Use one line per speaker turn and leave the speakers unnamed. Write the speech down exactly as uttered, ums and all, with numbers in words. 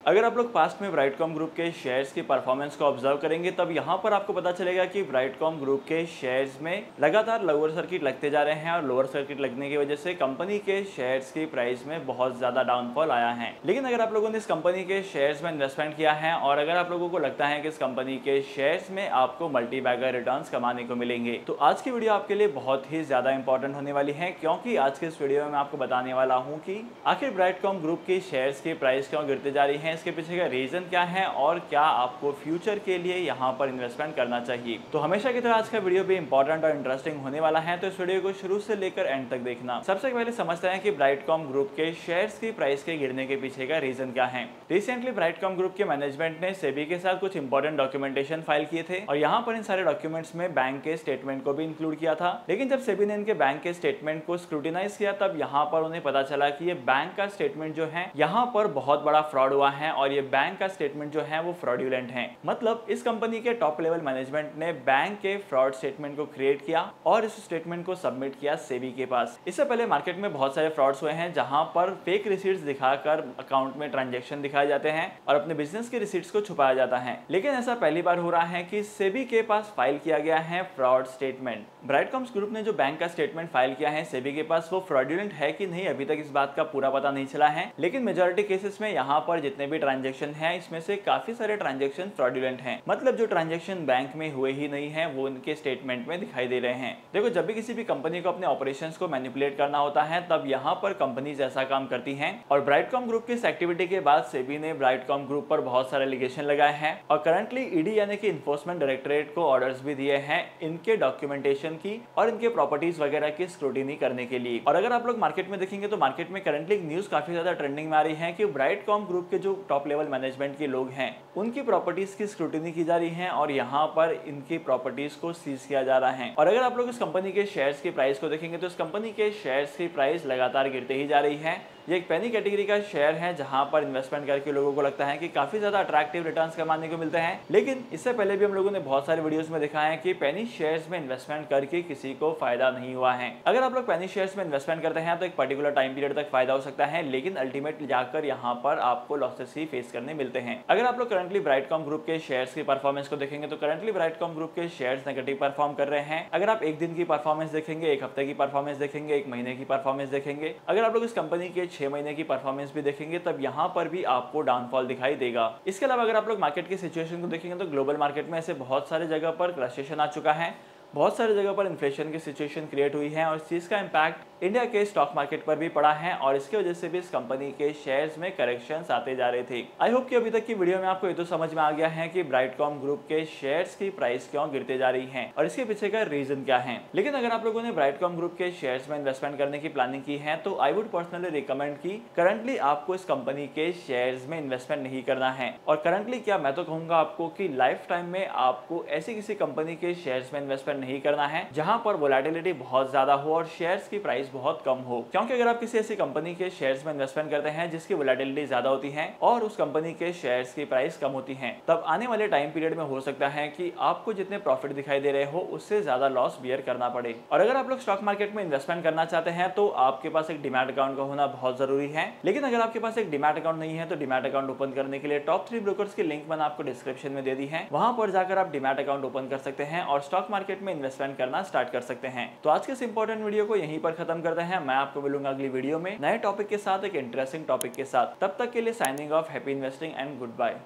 अगर आप लोग पास्ट में ब्राइटकॉम ग्रुप के शेयर्स की परफॉर्मेंस को ऑब्जर्व करेंगे तब यहाँ पर आपको पता चलेगा कि ब्राइटकॉम ग्रुप के शेयर्स में लगातार लोअर सर्किट लगते जा रहे हैं और लोअर सर्किट लगने की वजह से कंपनी के शेयर्स की प्राइस में बहुत ज्यादा डाउनफॉल आया है। लेकिन अगर आप लोगों ने इस कंपनी के शेयर्स में इन्वेस्टमेंट किया है और अगर आप लोगों को लगता है कि इस कंपनी के शेयर्स में आपको मल्टी बैगर रिटर्न्स कमाने को मिलेंगे तो आज की वीडियो आपके लिए बहुत ही ज्यादा इंपॉर्टेंट होने वाली है, क्योंकि आज के इस वीडियो में मैं आपको बताने वाला हूँ कि आखिर ब्राइटकॉम ग्रुप की शेयर्स की प्राइस क्यों गिरते जा रही है, इसके पीछे का रीजन क्या है और क्या आपको फ्यूचर के लिए यहाँ पर इन्वेस्टमेंट करना चाहिए। तो हमेशा की तरह आज का वीडियो भी इंपॉर्टेंट और इंटरेस्टिंग होने वाला है, तो इस वीडियो को शुरू से लेकर एंड तक देखना। सबसे पहले समझते हैं कि ब्राइटकॉम ग्रुप के शेयर्स की प्राइस के गिरने के पीछे का रीजन क्या है। रिसेंटली ब्राइटकॉम ग्रुप के मैनेजमेंट ने सेबी के साथ कुछ इंपॉर्टेंट डॉक्यूमेंटेशन फाइल किए थे और यहाँ पर इन सारे डॉक्यूमेंट्स में बैंक के स्टेटमेंट को भी इंक्लूड किया था। लेकिन जब सेबी ने इनके बैंक के स्टेटमेंट को स्क्रूटिनाइज किया तब यहाँ पर उन्हें पता चला कि ये बैंक का स्टेटमेंट जो है यहाँ पर बहुत बड़ा फ्रॉड हुआ है और ये बैंक का स्टेटमेंट जो है वो फ्रॉडुलेंट है। मतलब इस कंपनी के टॉप लेवल मैनेजमेंट ने बैंक के फ्रॉड स्टेटमेंट को क्रिएट किया और इस स्टेटमेंट को सबमिट किया सेबी के पास। इससे पहले मार्केट में बहुत सारे फ्रॉड्स हुए हैं जहां पर फेक रिसीट्स दिखाकर अकाउंट में ट्रांजैक्शन दिखाए जाते हैं और अपने बिजनेस के रिसीट्स को छुपाया जाता है। लेकिन ऐसा पहली बार हो रहा है कि सेबी के पास फाइल किया गया है फ्रॉड स्टेटमेंट। ब्राइटकॉम्स ग्रुप ने जो बैंक का स्टेटमेंट फाइल किया है सेबी के पास वो फ्रॉडुलेंट है कि नहीं अभी तक इस बात का पूरा पता नहीं चला है। लेकिन मेजॉरिटी केसेस में यहाँ पर जितने भी ट्रांजैक्शन है इसमें से काफी सारे ट्रांजैक्शन फ्रॉडुलेंट हैं। मतलब जो ट्रांजैक्शन बैंक में हुए ही नहीं है वो उनके स्टेटमेंट में दिखाई दे रहे हैं। देखो, जब भी किसी भी कंपनी को अपने ऑपरेशंस को मैनिपुलेट करना होता है तब यहाँ पर कंपनीज ऐसा काम करती हैं और ब्राइटकॉम ग्रुप की इस एक्टिविटी के बाद सेबी ने ब्राइटकॉम ग्रुप पर बहुत सारे एलिगेशन लगाए हैं और करंटली ईडी यानी कि इन्फोर्समेंट डायरेक्टरेट को ऑर्डर्स भी दिए हैं इनके डॉक्यूमेंटेशन की और इनके प्रॉपर्टीज वगैरह की स्क्रूटिनी करने के लिए। और अगर आप लोग मार्केट में देखेंगे तो मार्केट में करंटली न्यूज काफी ज्यादा ट्रेंडिंग में आ रही है कि ब्राइटकॉम ग्रुप के जो टॉप लेवल मैनेजमेंट के लोग हैं उनकी प्रॉपर्टीज की स्क्रूटिनी की जा रही है और यहाँ पर इनकी प्रॉपर्टीज को सीज किया जा रहा है। और अगर आप लोग इस कंपनी के शेयर्स की प्राइस को देखेंगे तो इस कंपनी के शेयर्स की प्राइस लगातार गिरते ही जा रही है। ये एक पेनी कैटेगरी का शेयर है जहां पर इन्वेस्टमेंट करके लोगों को लगता है कि काफी ज्यादा अट्रैक्टिव रिटर्न्स कमाने को मिलते हैं। लेकिन इससे पहले भी हम लोगों ने बहुत सारे वीडियोस में देखा है कि पेनी शेयर्स में इन्वेस्टमेंट करके किसी को फायदा नहीं हुआ है। अगर आप लोग पेनी शेयर्स में इन्वेस्टमेंट करते हैं तो एक पर्टिकुलर टाइम पीरियड तक फायदा हो सकता है, लेकिन अल्टीमेटली जाकर यहाँ पर आपको लॉसेस ही फेस करने मिलते हैं। अगर आप लोग करंटली ब्राइटकॉम ग्रुप के शेयर्स की परफॉर्मेंस को देखेंगे तो करंटली ब्राइटकॉम ग्रुप के शेयर्स नेगेटिव परफॉर्म कर रहे हैं। अगर आप एक दिन की परफॉर्मेंस देखेंगे, एक हफ्ते की परफॉर्मेंस देखेंगे, एक महीने की परफॉर्मेंस देखेंगे, अगर आप लोग इस कंपनी के छह महीने की परफॉर्मेंस भी देखेंगे तब यहाँ पर भी आपको डाउनफॉल दिखाई देगा। इसके अलावा अगर आप लोग मार्केट की सिचुएशन को देखेंगे तो ग्लोबल मार्केट में ऐसे बहुत सारे जगह पर रिसेशन आ चुका है, बहुत सारी जगह पर इन्फ्लेशन की सिचुएशन क्रिएट हुई है और इस चीज का इंपैक्ट इंडिया के स्टॉक मार्केट पर भी पड़ा है और इसकी वजह से भी इस कंपनी के शेयर्स में करेक्शंस आते जा रहे थे। आई होप कि अभी तक की वीडियो में आपको ये तो समझ में आ गया है कि ब्राइटकॉम ग्रुप के शेयर्स की प्राइस क्यों गिरते जा रही है और इसके पीछे का रीजन क्या है। लेकिन अगर आप लोगों ने ब्राइटकॉम ग्रुप के शेयर्स में इन्वेस्टमेंट करने की प्लानिंग की है तो आई वुड पर्सनली रिकमेंड की करंटली आपको इस कंपनी के शेयर्स में इन्वेस्टमेंट नहीं करना है। और करंटली क्या, मैं तो कहूंगा आपको कि लाइफ टाइम में आपको ऐसी किसी कंपनी के शेयर्स में इन्वेस्टमेंट नहीं करना है जहां पर वोलेटिलिटी बहुत ज्यादा हो और शेयर्स की प्राइस बहुत कम हो। क्योंकि अगर आप किसी ऐसी कंपनी के शेयर्स में इन्वेस्टमेंट करते हैं जिसकी वोलेटिलिटी ज्यादा होती है और उस कंपनी के शेयर्स की प्राइस कम होती है, तब आने वाले टाइम पीरियड में हो सकता है कि आपको जितने प्रॉफिट दिखाई दे रहे हो उससे ज्यादा लॉस बियर करना पड़े। और अगर आप लोग स्टॉक मार्केट में इन्वेस्टमेंट करना चाहते हैं तो आपके पास एक डीमैट अकाउंट का होना बहुत जरूरी है। लेकिन अगर आपके पास एक डीमैट अकाउंट नहीं है तो डीमैट अकाउंट ओपन करने के लिए टॉप थ्री ब्रोकर्स की लिंक मैंने आपको डिस्क्रिप्शन में दे दी है, वहां पर जाकर आप डीमैट अकाउंट ओपन कर सकते हैं और स्टॉक मार्केट में इन्वेस्टमेंट करना स्टार्ट कर सकते हैं। तो आज के इस इंपॉर्टेंट वीडियो को यहीं पर खत्म करते हैं। मैं आपको मिलूंगा अगली वीडियो में नए टॉपिक के साथ, एक इंटरेस्टिंग टॉपिक के साथ। तब तक के लिए signing off, happy investing and good bye.